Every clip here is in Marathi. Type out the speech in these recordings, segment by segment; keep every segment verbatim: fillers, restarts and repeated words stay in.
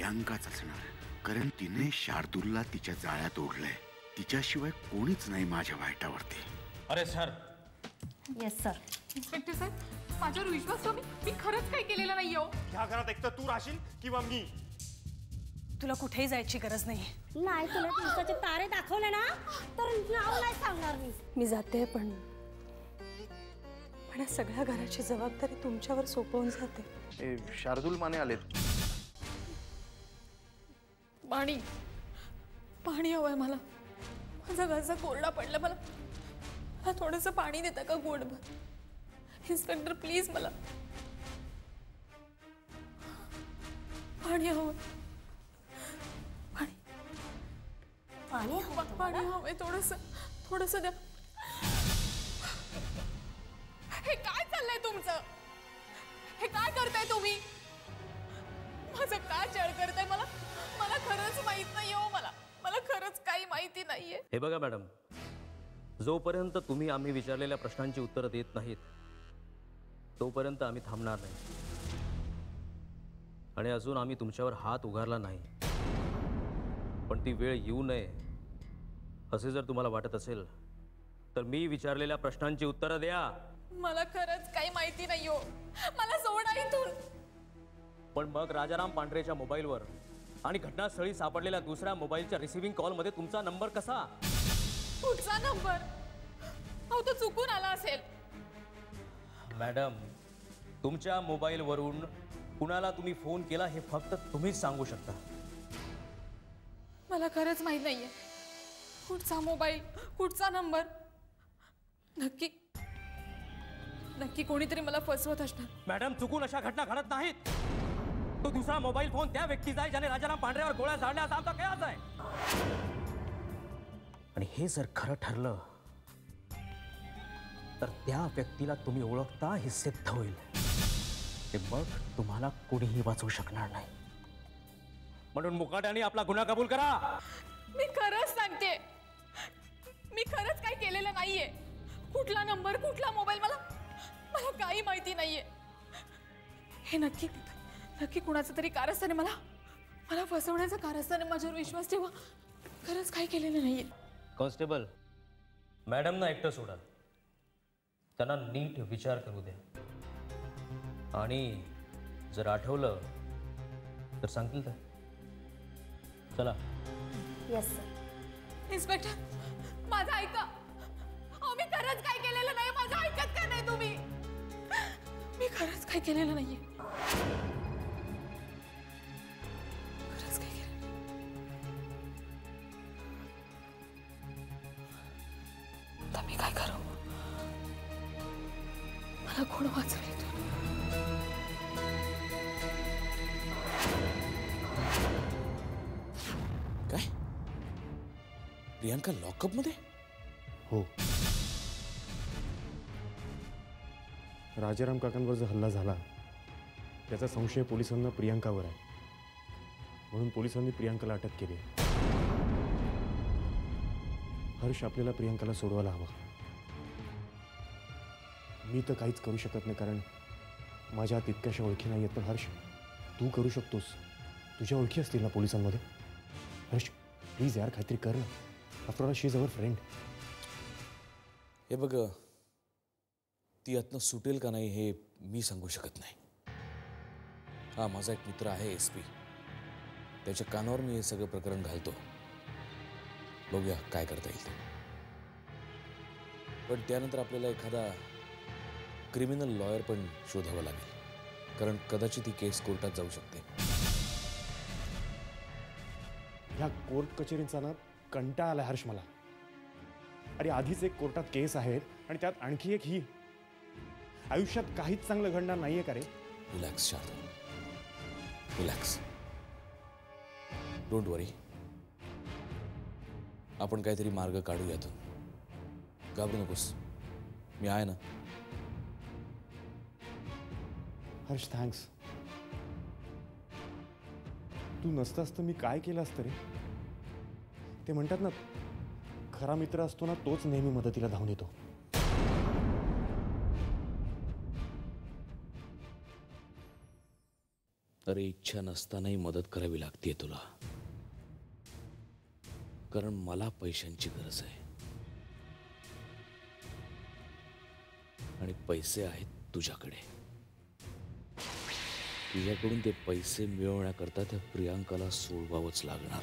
प्रियांकाच असणार, कारण तिने शार्दूलला तिच्या जाळ्यात ओढलंय. तिच्याशिवाय कोणीच नाही माझ्या वाईटावरती. अरे सर. Yes sir. इन्स्पेक्टर साहेब, माझ्यावर विश्वास ठेवा, मी खरंच काही केलेलं नाही हो. ह्या घरात एक तर तू राहशील किंवा मी. तुला कुठेही जायची गरज नाही. नाही, तुला दिवसाचे तारे दाखवले ना तर नाव नाही सांगणार मी. मी जाते, पण पण सगळ्या घराची जबाबदारी तुमच्यावर सोपवून जाते. शार्दूल माने आलेत. पाणी पाणी हवंय मला. माझा घसा कोरडा पडला. मला मला थोडंसं पाणी देता का गोडभर? इन्स्पेक्टर प्लीज, मला पाणी हवं. पाणी पाणी हवं, पाणी हवंय. थोडंसं थोडंसं द्या. हे काय चाललंय तुमचं? हे काय करताय तुम्ही? माझं काय छळ करताय? मला मला खरंच माहित नाही हो. मला मला खरंच काही माहिती नाहीये. हे बघा मॅडम, जोपर्यंत तुम्ही आम्ही विचारलेल्या प्रश्नांची उत्तरं देत नाहीत तोपर्यंत आम्ही थांबणार नाही. आणि अजून आम्ही तुमच्यावर हात उगारला नाही, पण ती वेळ येऊ नये असे जर तुम्हाला वाटत असेल तर मी विचारलेल्या प्रश्नांची उत्तरं द्या. मला खरंच काही माहिती नाही हो. मला सोडा इथून. पण मग राजाराम पांढरेच्या मोबाईलवर आणि घटनास्थळी सापडलेल्या दुसऱ्या मोबाईलच्या रिसिव्हिंग कॉलमध्ये तुमचा नंबर कसा? कुठचा नंबर? अहो, तो चुकून आला असेल. मॅडम, तुमच्या मोबाईलवरून कुणाला तुम्ही फोन केला हे फक्त तुम्हीच सांगू शकता. मला खरंच माहित नाहीये कुठचा मोबाईल, कुठचा नंबर. नक्की नक्की कोणीतरी मला फसवत असणार. मॅडम, चुकून अशा घटना घडत नाहीत. तो दुसरा मोबाईल फोन त्या व्यक्तीचा आहे ज्याने राजाराम पांढऱ्यावर गोळ्या झाडल्या असा आमचा कयास आहे. आणि हे जर खरं ठरलं तर त्या व्यक्तीला तुम्ही ओळखता हे सिद्ध होईल. ते मग तुम्हाला कोणीही वाचवू शकणार नाही. म्हणून मुकाट्याने आपला गुन्हा कबूल करा. मी खरंच सांगते, मी खरंच काही केलेलं नाहीये. कुठला नंबर, कुठला मोबाईल, मला मला काही माहिती नाहीये. हे नक्की नक्की कुणाचं तरी कारस्थाने मला मला फसवण्याचं कारस्थाने. माझ्यावर विश्वास ठेवा, खरंच काही केलेलं नाहीये. कॉन्स्टेबल, मॅडमना एकटं सोडा. त्यांना नीट विचार करू द्या. आणि जर आठवलं तर सांगतील तर. चला. Yes sir. इन्स्पेक्टर, माझं ऐका. अहो, मी खरंच काही केलेलं नाही. माझं ऐकत का नाही तुम्ही? मी खरंच काही केलेलं नाहीये. खरंच काही केलं. आता मी काय करू? मला कोण वाचवले? काय? प्रियांका लॉकअप मध्ये? हो. राजाराम काकांवर जो हल्ला झाला त्याचा संशय पोलिसांना प्रियांकावर आहे, म्हणून पोलिसांनी प्रियांकाला अटक केली. हर्ष, आपल्याला प्रियांकाला सोडवायला हवा. मी तर काहीच करू शकत नाही, कारण माझ्या तितक्याशा ओळखी नाही आहेत. पण हर्ष, तू करू शकतोस. तुझ्या ओळखी असतील ना पोलिसांमध्ये? हर्ष, प्लीज यार, काहीतरी कर ना. After all she is our friend. हे बघ, ती यातनं सुटेल का नाही हे मी सांगू शकत नाही. हा माझा एक मित्र आहे एस पी, त्याच्या कानावर मी हे सगळं प्रकरण घालतो. बघूया काय करता येईल ते. पण त्यानंतर आपल्याला एखादा क्रिमिनल लॉयर पण शोधावा लागेल, कारण कदाचित ही केस कोर्टात जाऊ शकते. ह्या कोर्ट कचेरींचा ना कंटाळा आला हर्ष मला. अरे, आधीच एक कोर्टात केस आहे आणि त्यात आणखी एक ही. आयुष्यात काहीच चांगलं घडणार नाहीये का रे? Relax Shardul, relax. Don't worry, आपण काहीतरी मार्ग काढू यातून. घाबरू नकोस, मी आहे ना. हर्ष, थँक्स. तू नसतास तर मी काय केलं असतं रे? ते म्हणतात ना, खरा मित्र असतो ना तोच नेहमी मदतीला धावून येतो. अरे इच्छा नसतानाही मदत करावी लागते तुला, कारण मला पैशांची गरज आहे आणि पैसे आहेत तुझ्याकडे. तुझ्याकडून ते पैसे मिळवण्याकरता त्या प्रियांकाला सोडवावंच लागणार.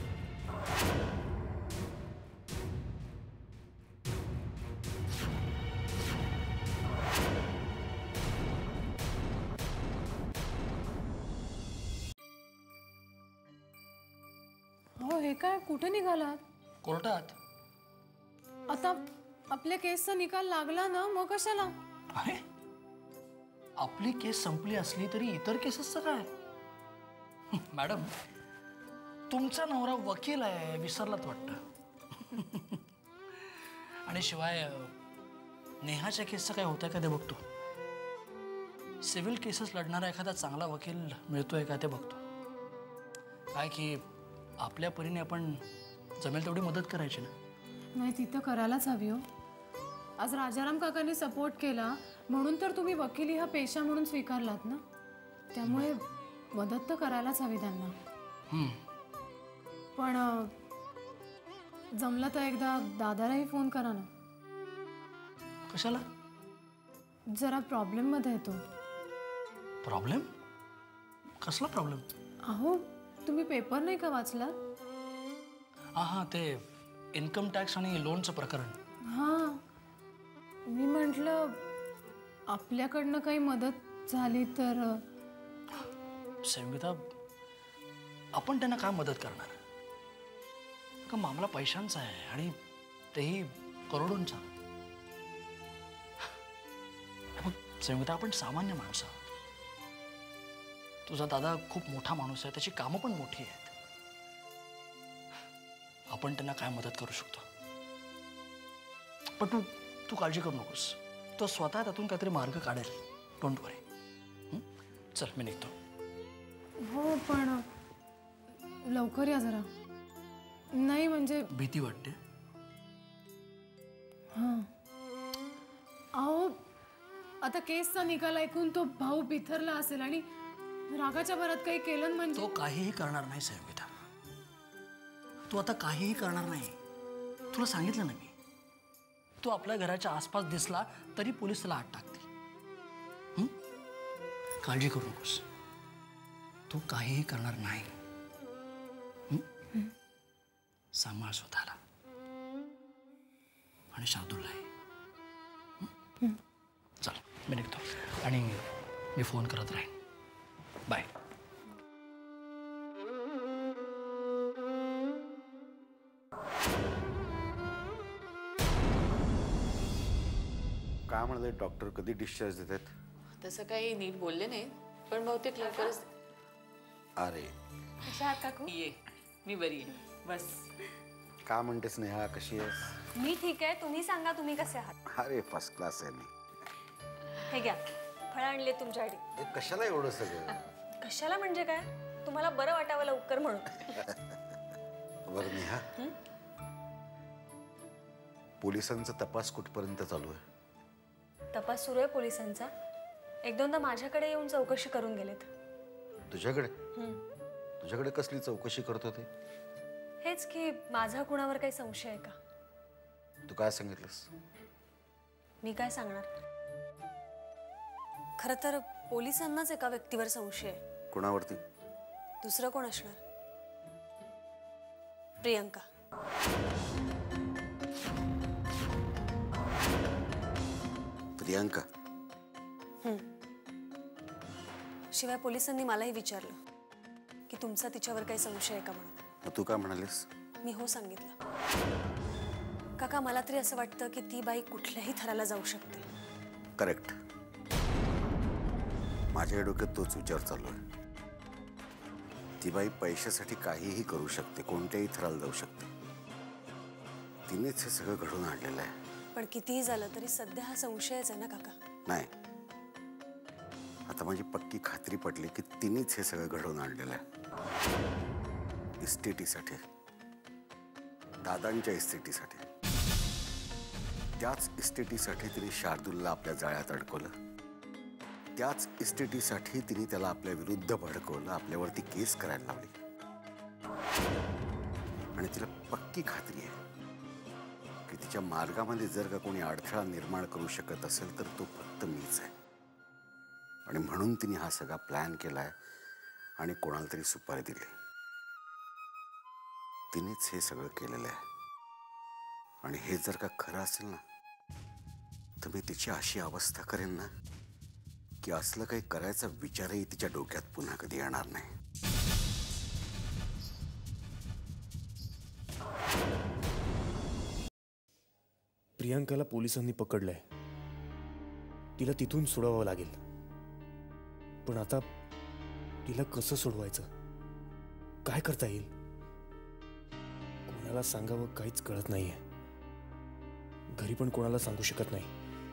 हो हे काय कुठे निघालात? कोर्टात. आता आपल्या केसचा निकाल लागला ना, मग कशाला? अरे आपली केस संपली असली तरी इतर केसेसचं काय? मॅडम तुमचा नवरा वकील आहे, विसरलात वाटतं. आणि शिवाय नेहाच्या केसचं काय होतंय का ते बघतो. सिव्हिल केसेस लढणारा एखादा चांगला वकील मिळतोय का ते बघतो. काय की आपल्या परीने आपण जमेल तेवढी मदत करायची ना. नाही तिथं करायलाच हवी हो. आज राजाराम काकांनी सपोर्ट केला म्हणून तर तुम्ही वकिली हा पेशा म्हणून स्वीकारलात ना. त्यामुळे मदत तर करायलाच हवी त्यांना. पण अं, जमलं तर एकदा दादालाही फोन करा ना. कशाला? जरा प्रॉब्लेममध्ये येतो. प्रॉब्लेम? कसला प्रॉब्लेम? अहो तुम्ही पेपर नाही का वाचला? हां हां ते इन्कम टॅक्स आणि लोनचं प्रकरण. हां मी म्हटलं आपल्याकडनं काही मदत झाली तर. संगीता आपण त्यांना काय मदत करणार? का मामला पैशांचा आहे आणि तेही करोडोंचा. मग संगीता आपण सामान्य माणसं आहोत. तुझा दादा खूप मोठा माणूस आहे, त्याची कामं पण मोठी आहेत. आपण त्यांना काय मदत करू शकतो. पण तू तू काळजी करू नकोस. तो स्वतः त्यातून काहीतरी मार्ग काढेल. Don't worry. चल मी निघतो. हो पण लवकर या जरा. नाही म्हणजे भीती वाटते. हां अहो आता केसचा निकाल ऐकून तो भाऊ बिथरला असेल आणि रागाच्या भरात काही केलं म्हणजे. तो काहीही करणार नाही संगीता. तू आता काहीही करणार नाही. तुला सांगितलं ना मी. तो आपल्या घराच्या आसपास दिसला तरी पोलीस त्याला आत टाकतील. काळजी करू नकोस. तू काहीही करणार नाही. सांभाळ स्वतःला आणि शार्दूललाही. चल मी निघतो आणि मी फोन करत राहीन. बाय. काय म्हणाले डॉक्टर? कधी डिस्चार्ज देतात? तसं काही नीट बोलले नाही, पण बहुतेक लवकरच. अरे कशा आहात काकू? ये मी बरी आहे. बस. का म्हणतेस नेहा, कशी आहेस? मी ठीक आहे. तुम्ही सांगा तुम्ही कसे आहात? अरे फर्स्ट क्लास आहे मी. हे घ्या फळं आणले तुमच्यासाठी. हे कशाला एवढं सगळं? कशाला म्हणजे काय? तुम्हाला बरं वाटावं लवकर म्हणून. बरं नेहा, पोलिसांचा तपास कुठपर्यंत चालू आहे? तपास सुरू आहे पोलिसांचा. एक दोनदा माझ्याकडे येऊन चौकशी करून गेलेत. तुझ्याकडे? तुझ्याकडे कसली चौकशी करत होते? हेच की माझा कुणावर काही संशय आहे का. तू काय सांगितलंस? मी काय सांगणार. खरं तर पोलिसांनाच एका व्यक्तीवर संशय आहे. कोणावरती? दुसरं कोण असणार? प्रियंका. प्रियांका? शिवाय पोलिसांनी मलाही विचारलं की तुमचा तिच्यावर काही संशय आहे का म्हणून. मग तू काय म्हणालीस? मी हो सांगितलं. काका मला तरी असं वाटतं की ती बाई कुठल्याही थराला जाऊ शकते. करेक्ट. माझ्या डोक्यात तोच विचार चालू आहे. ती बाई पैशासाठी काहीही करू शकते, कोणत्याही थराला जाऊ शकते. तिनेच हे सगळं घडून आणलेलं आहे. पण कितीही झालं तरी सध्या हा संशयच आहे ना काका. नाही, आता माझी पक्की खात्री पटली की तिनेच हे सगळं घडवून आणलेलं आहे. इस्टेटीसाठी, दादांच्या इस्टेटीसाठी. त्याच इस्टेटीसाठी तिने शार्दूलला आपल्या जाळ्यात अडकवलं. त्याच इस्टेटीसाठी तिने त्याला आपल्या विरुद्ध भडकवलं, आपल्यावरती केस करायला लावली. आणि तिला पक्की खात्री आहे की तिच्या मार्गामध्ये जर का कोणी अडथळा निर्माण करू शकत असेल तर तो फक्त मीच आहे. आणि म्हणून तिने हा सगळा प्लॅन केलाय आणि कोणाला तरी सुपारी दिली. तिनेच हे सगळं केलेलं आहे. आणि हे जर का खरं असेल ना तर मी तिची अशी अवस्था करेन ना की असलं काही करायचा विचारही तिच्या डोक्यात पुन्हा कधी येणार नाही. प्रियांकाला पोलिसांनी पकडलंय. तिला तिथून सोडवावं लागेल. पण आता तिला कसं सोडवायचं, काय करता येईल? कोणाला सांगावं काहीच कळत नाहीये. घरी पण कोणाला सांगू शकत नाही.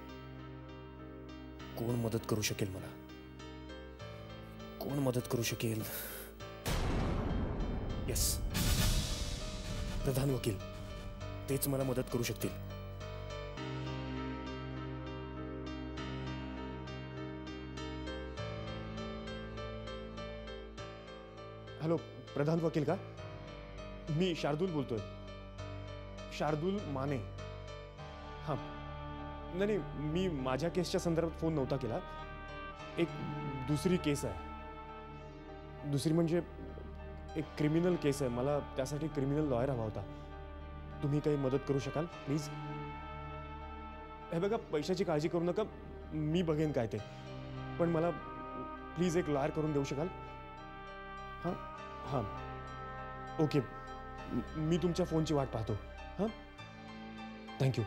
कोण मदत करू शकेल मला? कोण मदत करू शकेल? यस, प्रधान वकील, तेच मला मदत करू शकतील. हॅलो, प्रधान वकील का? मी शार्दूल बोलतोय. शार्दूल माने. हां, नाही नाही, मी माझ्या केसच्या संदर्भात फोन नव्हता केला. एक दुसरी केस आहे. दुसरी म्हणजे एक क्रिमिनल केस आहे. मला त्यासाठी क्रिमिनल लॉयर हवा होता. तुम्ही काही मदत करू शकाल प्लीज? हे बघा, पैशाची काळजी करू नका, मी बघेन काय ते. पण मला प्लीज एक लॉयर करून देऊ शकाल? हां हां, ओके. मी तुमच्या फोनची वाट पाहतो. हां, थँक्यू.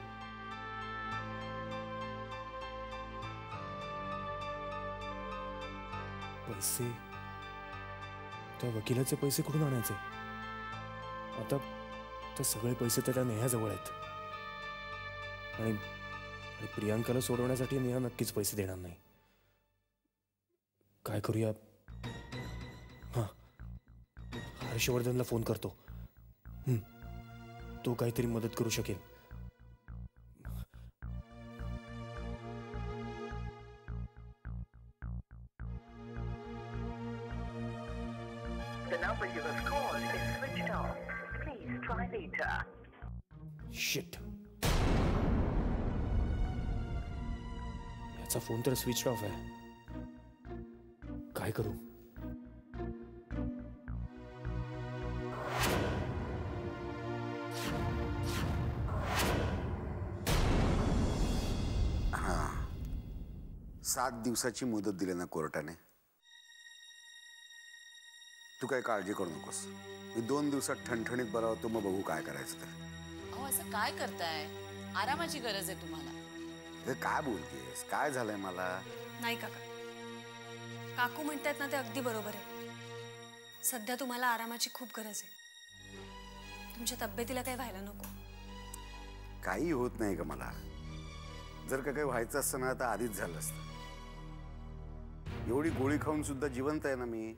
पैसे, त्या वकिलाचे पैसे कुठून आणायचे? आता ते सगळे पैसे तर त्या नेहाजवळ आहेत. आणि आणि प्रियांकाला सोडवण्यासाठी नेहा नक्कीच पैसे देणार नाही. काय करूया? हां, हर्षवर्धनला फोन करतो. हं, तो काहीतरी मदत करू शकेल. शिट, याचा फोन तर स्विच ऑफ आहे. काय करू? हा, सात दिवसाची मुदत दिली ना कोर्टाने. तू काय काळजी करू नकोस. मी दोन दिवसात ठणठणीत बरा होतो, मग बघू काय करायचं ते. अहो असं काय करताय? आरामाची गरज आहे तुम्हाला. हे काय बोलतेस? काय झालंय मला? नाही काका, काकू म्हणतात ना ते अगदी बरोबर आहे. सध्या तुम्हाला आरामाची खूप गरज आहे. तुमच्या तब्येतीला काही व्हायला नको. काही होत नाही का मला? जर का काही व्हायचं असतं ना तर आधीच झालं असतं. एवढी गोळी खाऊन सुद्धा जिवंत आहे ना मी.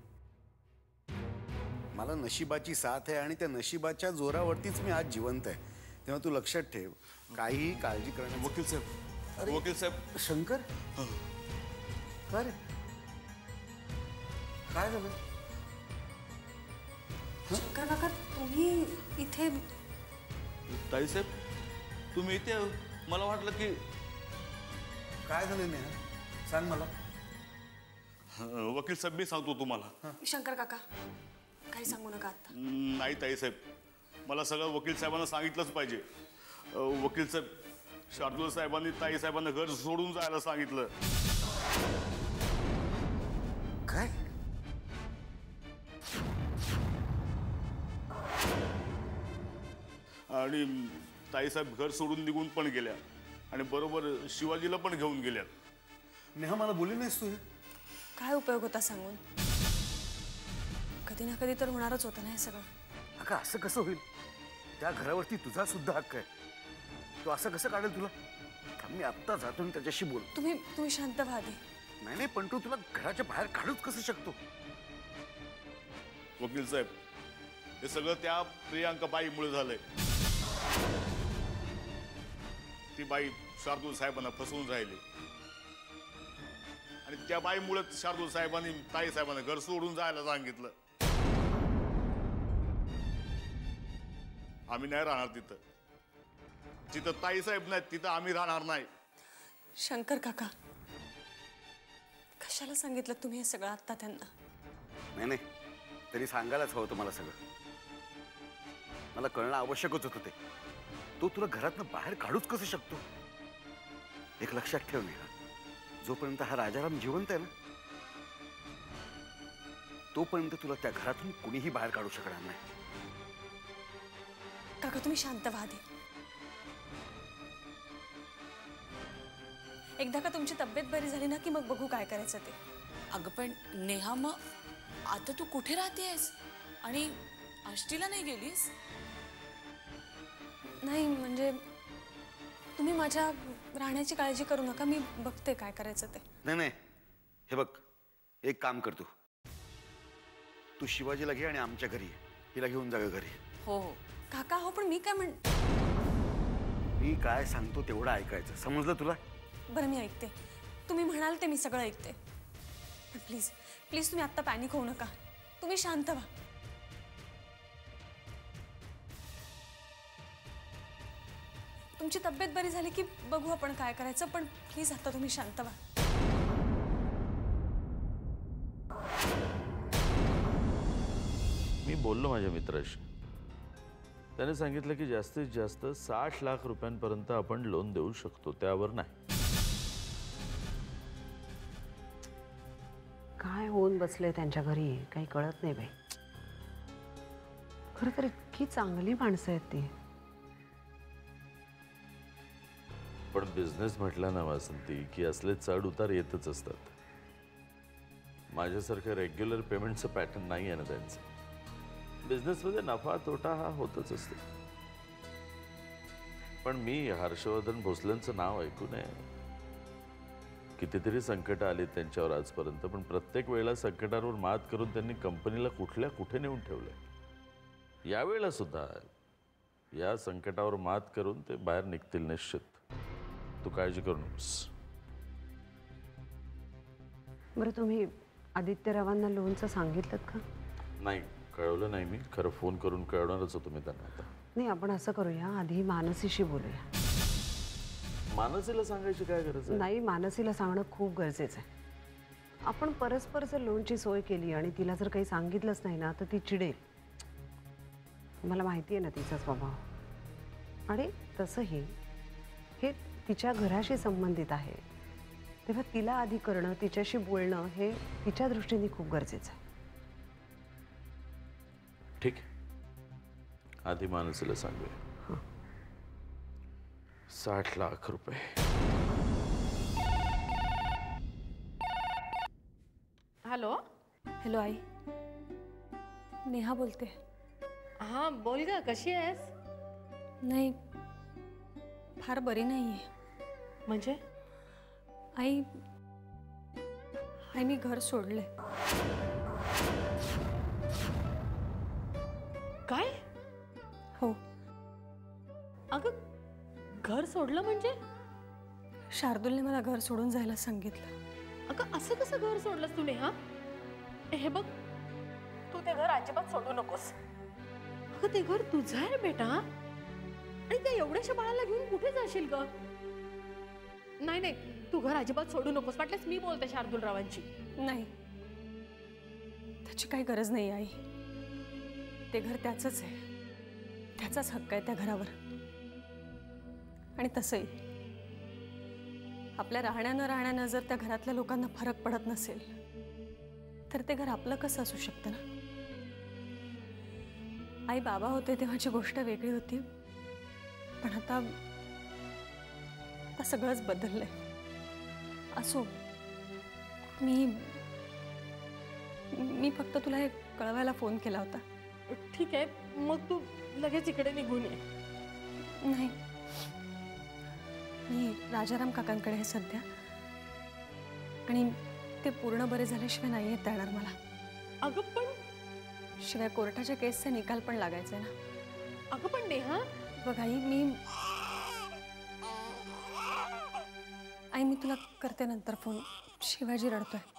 मला नशिबाची साथ आहे आणि त्या नशिबाच्या जोरावरतीच मी आज जिवंत आहे. तेव्हा तू लक्षात ठेव, काहीही काळजी करण्या. वकील साहेब, वकील साहेब. शंकर, काय रे? काय झालं? शंकर काका, तुम्ही इथे? ताईसाहेब, तुम्ही इथे? मला वाटलं की काय झालं नेहा, सांग मला. वकील साहेब, मी सांगतो तुम्हाला. शंकर काका, काही सांगू नका आता. नाही ताईसाहेब, मला सगळं वकील साहेबांना सांगितलंच पाहिजे. वकील साहेब, शार्दूल साहेबांनी ताई साहेबांना घर सोडून जायला सांगितलं. काय? आणि ताईसाहेब घर सोडून निघून पण गेल्या आणि बरोबर शिवाजीला पण घेऊन गेल्या. नेहा, मला बोलली नाहीस तू? काय उपयोग होता सांगून? कधी ना कधी तर होणारच होतं ना हे सगळं. अगं असं कसं होईल? त्या घरावरती तुझा सुद्धा हक्क आहे. तू असं कसं काढेल तुला? मी आत्ता जातो त्याच्याशी बोल. तुम्ही तुम्ही शांत व्हा आधी. नाही नाही, पण तू तुला घराच्या बाहेर काढूच कसं शकतो? वकील साहेब, हे सगळं त्या प्रियांका बाईमुळे झालंय. ती बाई शार्दूल साहेबांना फसवून राहिली. आणि त्या बाईमुळे शार्दूल साहेबांनी ताई साहेबांना घर सोडून जायला सांगितलं. आम्ही नाही राहणार तिथं. जिथं ताई साहेब नाहीत तिथं आम्ही राहणार नाही. शंकर काका, कशाला सांगितलं तुम्ही हे सगळं आत्ता त्यांना? नाही नाही, तरी सांगायलाच हवं तुम्हाला सगळं. मला कळणं आवश्यकच होतं ते. तो तुला घरातनं बाहेर काढूच कसं शकतो? एक लक्षात ठेव नेहा, जोपर्यंत हा राजाराम जिवंत आहे ना, तोपर्यंत तुला त्या घरातून कुणीही बाहेर काढू शकणार नाही. काका तुम्ही शांत व्हा आधी. एकदा का तुमची तब्येत बरी झाली ना की मग बघू काय करायचं ते. अगं पण नेहा, मग आता तू कुठे राहतेस आणि आष्टीला नाही गेलीस? नाही म्हणजे तुम्ही माझ्या राहण्याची काळजी करू नका, मी बघते काय करायचं ते. नाही नाही, हे बघ, एक काम कर, तू तू शिवाजीला घे आणि आमच्या घरी हिला घेऊन जा घरी. हो हो काका. हो पण मी काय म्हण मी काय सांगतो तेवढं ऐकायचं, समजलं तुला? बरं मी ऐकते, तुम्ही म्हणाल ते मी सगळं ऐकते. पण प्लीज प्लीज तुम्ही आत्ता पॅनिक होऊ नका, तुम्ही शांत व्हा. तुमची तब्येत बरी झाली की बघू आपण काय करायचं, पण प्लीज आता तुम्ही शांत व्हा. मी बोललो माझ्या मित्राशी. त्याने सांगितलं की जास्तीत जास्त साठ लाख रुपयांपर्यंत आपण लोन देऊ शकतो, त्यावर नाही. काय होऊन बसले त्यांच्या घरी काही कळत नाही बाई. खरं तर इतकी चांगली माणसं आहेत ती. पण बिझनेस म्हटलं ना वासंती, की असले चढ उतार येतच असतात. माझ्यासारखं रेग्युलर पेमेंटचं पॅटर्न नाही आहे ना त्यांचं. बिझनेसमध्ये नफा तोटा हा होतच असतो. पण मी हर्षवर्धन भोसलेंचं नाव ऐकू नये. कितीतरी संकट आली त्यांच्यावर आजपर्यंत, पण प्रत्येक वेळेला संकटांवर मात करून त्यांनी कंपनीला कुठल्या कुठे नेऊन ठेवलंय. यावेळेला सुद्धा या संकटावर मात करून ते बाहेर निघतील निश्चित. तू काळजी करू नकोस. बरं तुम्ही आदित्यरावांना लोनचं सांगितलं का? नाही, कळवलं नाही मी. खरं फोन करून कळवणारच होतो मी त्यांना आता. नाही, आपण असं करूया, आधी मानसीशी बोलूया. मानसीला सांगायची काय गरज आहे? नाही, मानसीला सांगणं खूप गरजेचं आहे. आपण परस्पर जर लोनची सोय केली आणि तिला जर काही सांगितलंच नाही ना तर ती चिडेल. मला माहिती आहे ना तिचा स्वभाव. आणि तसंही हे तिच्या घराशी संबंधित आहे, तेव्हा तिला आधी करणं, तिच्याशी बोलणं हे तिच्या दृष्टीने खूप गरजेचं आहे. ठीक आहे, आधी मानसीला सांगूया. साठ लाख रुपये. हॅलो हॅलो आई, नेहा बोलते. हां बोल ग, कशी आहेस? नाही, फार बरी नाही आहे. म्हणजे आई आई मी घर सोडले. काय? हो. अगं घर सोडलं म्हणजे? शार्दूलने मला घर सोडून जायला सांगितलं. अगं असं कसं घर सोडलंस तू नेहा? हे बघ, तू ते घर अजिबात सोडू नकोस. अगं ते घर तुझं आहे बेटा, आणि त्या एवढ्याशा बाळाला घेऊन कुठे जाशील ग? नाही नाही, तू घर अजिबात सोडू नकोस. वाटल्यास मी बोलते शार्दूलरावांची. नाही, त्याची काही गरज नाही आई. ते घर त्याचंच आहे, त्याचाच हक्क आहे त्या घरावर. आणि तसंही आपल्या राहण्यानं राहण्यानं जर त्या घरातल्या लोकांना फरक पडत नसेल तर ते घर आपलं कसं असू शकतं ना? आई बाबा होते तेव्हाची गोष्ट वेगळी होती, पण आता आता सगळंच बदललंय. असो, मी मी फक्त तुला हे कळवायला फोन केला होता. ठीक आहे, मग तू लगेच इकडे निघून ये. नाही, मी राजाराम काकांकडे आहे सध्या, आणि ते पूर्ण बरे झाल्याशिवाय नाही येता येणार मला. अगं पण शिवाय कोर्टाच्या केसचा निकाल पण लागायचा ना. अगं पण नेहा, बघ आई, मी आई मी तुला करते नंतर फोन. शिवाजी रडतोय.